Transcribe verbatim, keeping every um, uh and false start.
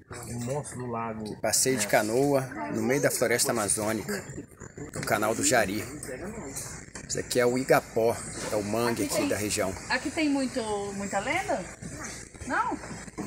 O monstro do lago. Passeio de canoa no meio da floresta amazônica, no canal do Jari. Isso aqui é o Igapó, é o mangue aqui da região. Aqui tem muito, muita lenda? Não?